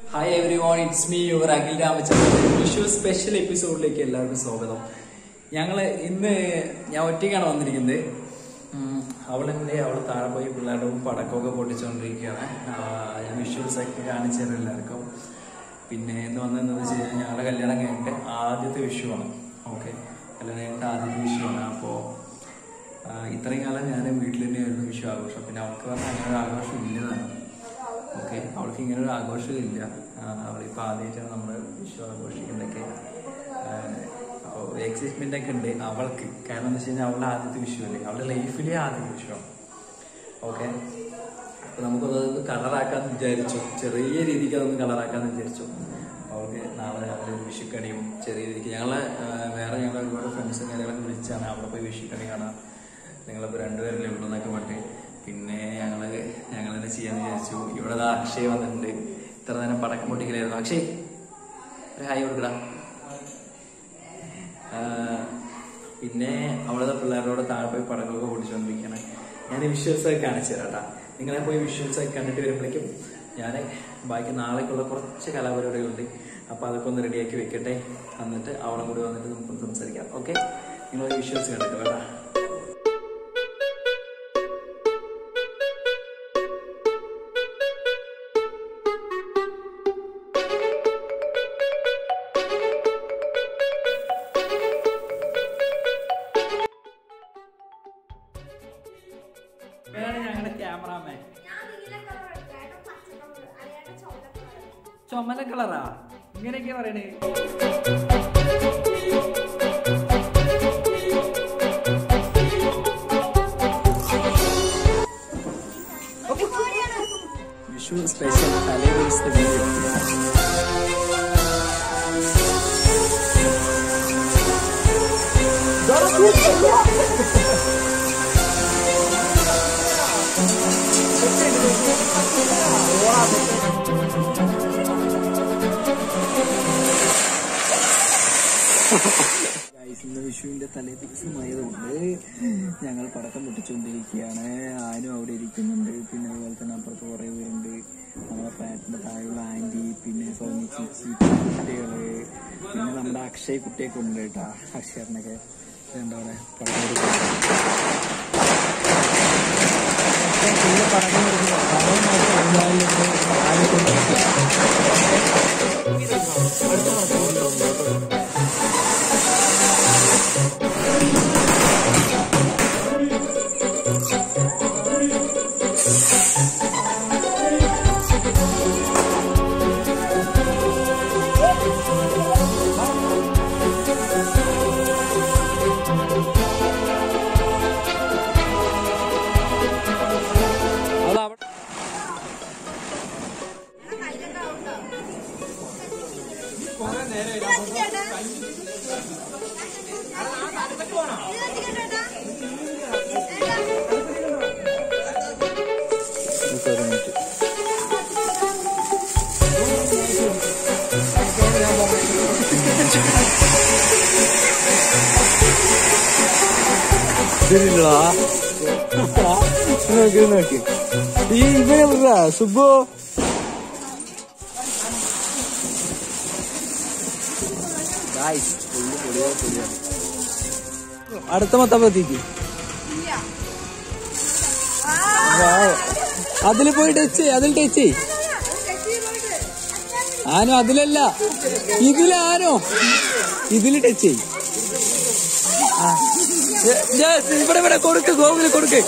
Hi everyone, it's me, your Akhil Ramachandran. Vishu special episode-ലേക്ക് എല്ലാവർക്കും സ്വാഗതം. ഞങ്ങള് ഇന്ന് ഞാൻ ഒറ്റയ്ക്കാണ് വന്നിരിക്കുന്നത്. അവള് താഴെ പോയി പിള്ളേരുടെ പടക്കമൊക്കെ പൊട്ടിച്ചുകൊണ്ടിരിക്കുകയാണ്. ഞാൻ വിഷ്വൽസ് ഒക്കെ കാണിച്ചു തരാം എല്ലാവർക്കും. പിന്നെ എന്ന് വന്നതെന്ന് വെച്ച് കഴിഞ്ഞാൽ ഞങ്ങളുടെ കല്യാണം കഴിഞ്ഞിട്ട് ആദ്യത്തെ വിഷുവാണ്. ഓക്കെ, കല്യാണം കഴിഞ്ഞിട്ട് ആദ്യത്തെ വിഷുവാണ്. അപ്പോൾ ഇത്രയും കാലം ഞാൻ വീട്ടിൽ തന്നെയായിരുന്നു വിഷു ആഘോഷം. പിന്നെ അവൾക്ക് പറഞ്ഞാൽ അങ്ങനെ ഒരു ആഘോഷം ഇല്ലതാണ്. ഓക്കെ, അവൾക്ക് ഇങ്ങനെ ഒരു ആഘോഷമില്ല. അവളിപ്പോൾ ആദ്യമായിട്ടാണ് നമ്മൾ വിഷു ആഘോഷിക്കുന്നതൊക്കെ. എക്സൈറ്റ്മെൻ്റ് ഒക്കെ ഉണ്ട് അവൾക്ക്. കാരണം എന്ന് വെച്ച് കഴിഞ്ഞാൽ അവളുടെ ആദ്യത്തെ വിഷു അല്ലേ, അവളുടെ ലൈഫിലെ ആദ്യത്തെ വിഷുവാണ്. ഓക്കെ, അപ്പോൾ നമുക്കതൊന്ന് കളറാക്കാമെന്ന് വിചാരിച്ചു. ചെറിയ രീതിക്ക് അതൊന്ന് കളറാക്കാമെന്ന് വിചാരിച്ചു. അവൾക്ക് നാളെ രാവിലെ ഒരു വിഷുക്കണിയും ചെറിയ രീതിക്ക് ഞങ്ങളെ ഒരുപാട് ഫ്രണ്ട്സും കാര്യങ്ങളൊക്കെ വിളിച്ചാണ് അവിടെ പോയി വിഷുക്കണി കാണാം, നിങ്ങളിപ്പോൾ രണ്ടുപേരല്ലേ ഉള്ളൂ എന്നൊക്കെ പറഞ്ഞിട്ട്. പിന്നെ ഞങ്ങൾ തന്നെ ചെയ്യാമെന്ന് വിചാരിച്ചു. ഇവിടെ അക്ഷയ് വന്നിട്ടുണ്ട്. ഇത്ര നേരം പടക്കം പൊട്ടിക്കലായിരുന്നു. അക്ഷയ് ഒരു ഹായ് കൊടുക്കടാ. പിന്നെ അവിടെ പിള്ളേരോട് താഴെ പോയി പടക്കമൊക്കെ പൊട്ടിച്ചുകൊണ്ടിരിക്കുകയാണ്. ഞാൻ വിഷ്വൽസൊക്കെ കാണിച്ചു തരാം കേട്ടോ. നിങ്ങളെ പോയി വിഷ്വൽസൊക്കെ കണ്ടിട്ട് വരുമ്പോഴേക്കും ഞാൻ ബാക്കി നാളേക്കുള്ള കുറച്ച് കലാപരിപാടികളുണ്ട്. അപ്പോൾ അതൊക്കെ ഒന്ന് റെഡിയാക്കി വെക്കട്ടെ. എന്നിട്ട് അവിടെ കൂടി വന്നിട്ട് നമുക്കൊന്ന് സംസാരിക്കാം. ഓക്കെ, നിങ്ങൾ വിഷ്വൽസ് കണ്ടിട്ട് കേട്ടോ. ഞങ്ങളുടെ ക്യാമറാമാൻ ചുമല കളറാ, ഇങ്ങനെയൊക്കെ പറയണേ. വിഷു സ്പെഷ്യൽ തലേ ദിവസത്തെ വീഡിയോ. ഇന്ന് വിഷുവിന്റെ തലേ ദിവസമായതുകൊണ്ട് ഞങ്ങൾ പടക്കം പൊട്ടിച്ചുകൊണ്ടിരിക്കുകയാണ്. ആരും അവിടെ ഇരിക്കുന്നുണ്ട്. പിന്നെ അതുപോലെ തന്നെ അപ്പുറത്ത് കുറേ പേരുണ്ട്. നമ്മളെ ഫ്ലാറ്റിന്റെ താഴെയുള്ള ആന്റി, പിന്നെ സൗമ്യ ചേച്ചി, കുട്ടികള്, പിന്നെ നമ്മുടെ അക്ഷയ് കുട്ടിയൊക്കെ ഉണ്ട് കേട്ടാ. അക്ഷയറിനൊക്കെ എന്താ പറയാ പടക്കം നോക്കി ഈ ഇവനാ സുബോ. അടുത്ത മൊത്തപ്പത്തേക്ക് അതില് പോയി ടച്ച്, അതിൽ ടച്ച്. ആനോ അതിലല്ല, ഇതിലാനോ, ഇതില് ടച്ച് ചെയ്. ഇവിടെ കൊടുക്ക്, ഗോകുല് കൊടുക്ക്.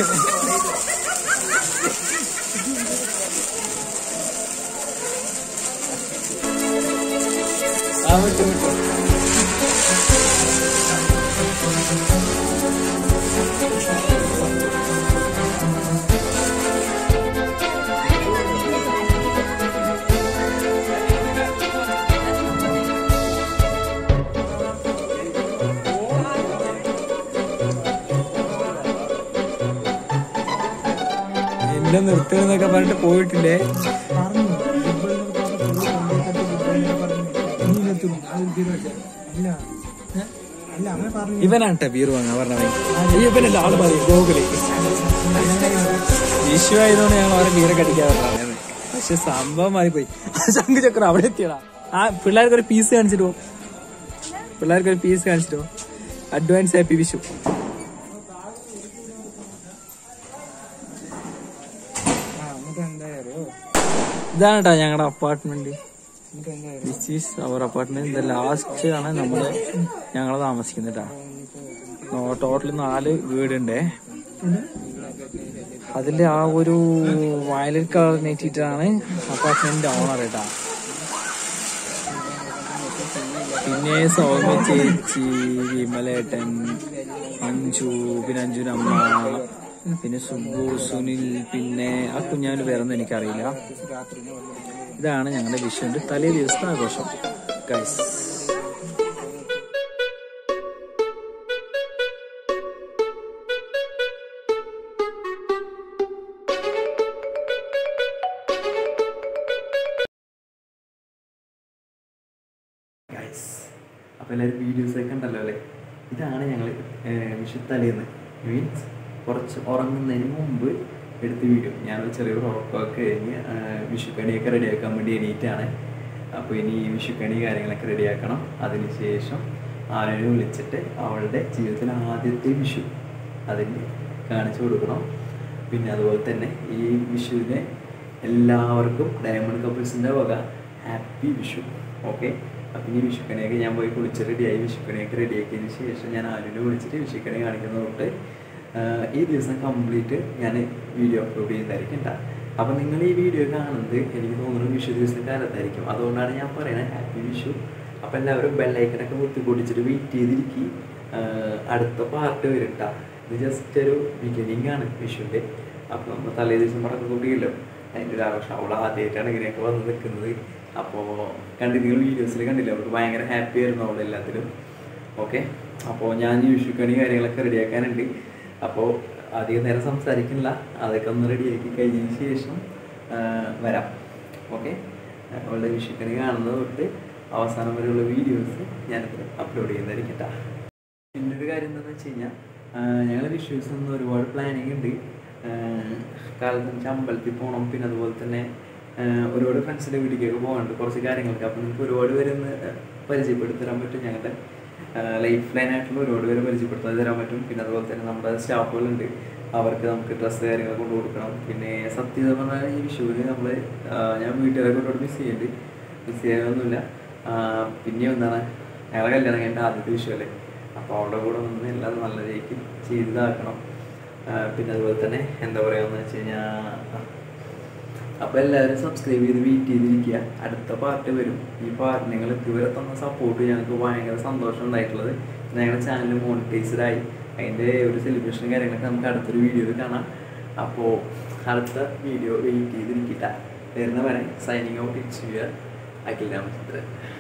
എല്ലാം നിർത്തുന്നൊക്കെ പറഞ്ഞിട്ട് പോയിട്ടില്ലേ. ഇവനാട്ടെ ബീർ വാങ്ങാൻ പറഞ്ഞ ഇവനല്ല ആള് പറയും ഗോകുലേ. വിഷു ആയതുകൊണ്ട് ഞങ്ങൾ അവരെ ബീറൊക്കെ അടിക്കാൻ പറഞ്ഞത്. പക്ഷെ സംഭവം മാറിപ്പോയി. ശംഖ് ചക്രം അവിടെ എത്തിയടാ. ആ പിള്ളേർക്കൊരു പീസ് കാണിച്ചിട്ടോ, പിള്ളേർക്കൊരു പീസ് കാണിച്ചിട്ടോ. Advance happy Vishu. ഇതാണ് കേട്ടോ ഞങ്ങളുടെ apartment. This is our apartment. ഇത് ലാസ്റ്റ് ആണ് ഞങ്ങൾ താമസിക്കുന്നത് കേട്ടോ. ടോട്ടൽ 4 വീടുണ്ടേ. അതിന്റെ ആ ഒരു വയലറ്റ് കളർ നെറ്റിട്ടാണ് അപ്പാർട്ട്മെന്റിന്റെ ഓണർ കേട്ടാ. പിന്നെ സൗമ്യ ചേച്ചി, വിമലേട്ടൻ, അഞ്ജു, പിന്നെ അഞ്ജുവിന്റെ അമ്മ, പിന്നെ സുബു, സുനിൽ, പിന്നെ ആ കുഞ്ഞാവിന്റെ പേരൊന്നും എനിക്കറിയില്ല. ഇതാണ് ഞങ്ങളുടെ വിഷുവിന്റെ തലേ ദിവസത്തെ ആഘോഷം ഗൈസ്. അപ്പോൾ എല്ലാവരും വീഡിയോസൊക്കെ ഉണ്ടല്ലോ അല്ലേ. ഇതാണ് ഞങ്ങൾ വിഷു തലേന്ന്, മീൻസ് കുറച്ച് ഉറങ്ങുന്നതിന് മുമ്പ് എടുത്ത വീഡിയോ. ഞാനൊരു ചെറിയൊരു ഉറക്കമൊക്കെ കഴിഞ്ഞ് വിഷുക്കണിയൊക്കെ റെഡിയാക്കാൻ വേണ്ടി എണീറ്റാണ്. അപ്പോൾ ഇനി വിഷുക്കണി കാര്യങ്ങളൊക്കെ റെഡിയാക്കണം. അതിനുശേഷം ആരെയും വിളിച്ചിട്ട് അവളുടെ ജീവിതത്തിലെ ആദ്യത്തെ വിഷു അതിന് കാണിച്ചു കൊടുക്കണം. പിന്നെ അതുപോലെ തന്നെ ഈ വിഷുവിനെ എല്ലാവർക്കും ഡയമണ്ട് കപ്പിൾസിൻ്റെ വക ഹാപ്പി വിഷു. ഓക്കെ. അപ്പം ഈ വിഷുക്കണിയൊക്കെ ഞാൻ പോയി കുളിച്ച് റെഡിയായി. വിഷുക്കണിയൊക്കെ റെഡിയാക്കിയതിന് ശേഷം ഞാൻ ആരെയും വിളിച്ചിട്ട് വിഷുക്കണി കാണിക്കുന്നതുകൊണ്ട് ഈ ദിവസം കംപ്ലീറ്റ് ഞാൻ വീഡിയോ അപ്ലോഡ് ചെയ്യുന്നതായിരിക്കും കേട്ടോ. അപ്പം നിങ്ങൾ ഈ വീഡിയോ കാണുന്നത് എനിക്ക് തോന്നുന്നു വിഷു ദിവസം കാലത്തായിരിക്കും. അതുകൊണ്ടാണ് ഞാൻ പറയുന്നത് ഹാപ്പി വിഷു. അപ്പം എല്ലാവരും ബെല്ലൈക്കനൊക്കെ കുത്തിപ്പൊടിച്ചിട്ട് വെയിറ്റ് ചെയ്തിരിക്കും. അടുത്ത പാർട്ട് വരും കേട്ടോ. ഇത് ജസ്റ്റ് ഒരു ബിഗിനിങ് ആണ് വിഷുവിൻ്റെ. അപ്പം നമ്മൾ തലേ ദിവസം പടക്കം കൂട്ടിയല്ലോ, അതിൻ്റെ ഒരു ആഘോഷം. അവൾ ആദ്യമായിട്ടാണ് ഇങ്ങനെയൊക്കെ വന്ന് നിൽക്കുന്നത്. അപ്പോൾ നിങ്ങൾ വീഡിയോസിൽ കണ്ടില്ല, അവൾക്ക് ഭയങ്കര ഹാപ്പി ആയിരുന്നു അവിടെ എല്ലാത്തിലും. ഓക്കെ. അപ്പോൾ ഞാൻ ഈ വിഷുക്കണി കാര്യങ്ങളൊക്കെ റെഡിയാക്കാനുണ്ട്. അപ്പോൾ അധികം നേരം സംസാരിക്കുന്നില്ല, അതൊക്കെ ഒന്ന് റെഡിയാക്കി കഴിഞ്ഞതിന് ശേഷം വരാം. ഓക്കെ. അവളുടെ വിഷുക്കണി കാണുന്നത് തൊട്ട് അവസാനം വരെയുള്ള വീഡിയോസ് ഞാനിത് അപ്ലോഡ് ചെയ്യുന്നതായിരിക്കും കേട്ടോ. പിന്നെ ഒരു കാര്യം എന്താണെന്ന് വെച്ച് കഴിഞ്ഞാൽ ഞങ്ങൾ വിഷുസ് ഒന്നും ഒരുപാട് പ്ലാനിങ് ഉണ്ട്. കാലത്ത് അമ്പലത്തിൽ പോകണം. പിന്നെ അതുപോലെ തന്നെ ഒരുപാട് ഫ്രണ്ട്സിൻ്റെ വീട്ടിലേക്കൊക്കെ പോകാനുണ്ട്, കുറച്ച് കാര്യങ്ങളൊക്കെ. അപ്പോൾ നിങ്ങൾക്ക് ഒരുപാട് പേര് ഒന്ന് പരിചയപ്പെടുത്തി തരാൻ പറ്റും. ഞങ്ങളുടെ ലൈഫ് ലൈനായിട്ടുള്ള ഒരുപാട് പേര് പരിചയപ്പെടുത്താൻ തരാൻ പറ്റും. പിന്നെ അതുപോലെ തന്നെ നമ്മുടെ സ്റ്റാഫുകളുണ്ട്, അവർക്ക് നമുക്ക് ഡ്രസ്സ് കാര്യങ്ങളൊക്കെ കൊണ്ട് കൊടുക്കണം. പിന്നെ സത്യം പറഞ്ഞാൽ ഈ വിഷുവിന് ഞാൻ വീട്ടുകാരൊക്കെ ഒരുപാട് മിസ് ചെയ്യാനൊന്നുമില്ല. പിന്നെ എന്താണ് ഞങ്ങളെ കല്യാണം കഴിഞ്ഞിട്ട് ആദ്യത്തെ വിഷു അല്ലേ. അപ്പോൾ അവളുടെ കൂടെ നിന്ന് എല്ലാം നല്ല രീതിക്ക് ചെയ്തതാക്കണം. പിന്നെ അതുപോലെ തന്നെ എന്താ പറയുകയെന്ന് വെച്ച് കഴിഞ്ഞാൽ, അപ്പോൾ എല്ലാവരും സബ്സ്ക്രൈബ് ചെയ്ത് വെയിറ്റ് ചെയ്തിരിക്കുക. അടുത്ത പാർട്ട് വരും. ഈ പാർട്ട് നിങ്ങൾ ഇതുവരെ തന്ന സപ്പോർട്ട് ഞങ്ങൾക്ക് ഭയങ്കര സന്തോഷം ഉണ്ടായിട്ടുള്ളത്. ഞങ്ങളുടെ ചാനൽ മോണിറ്റൈസ്ഡ് ആയി. അതിൻ്റെ ഒരു സെലിബ്രേഷനും കാര്യങ്ങളൊക്കെ നമുക്ക് അടുത്തൊരു വീഡിയോയിൽ കാണാം. അപ്പോൾ അടുത്ത വീഡിയോ വെയിറ്റ് ചെയ്തിരിക്കട്ടെ. വരുന്ന വരെ signing out. It's your Akhil Ramachandran.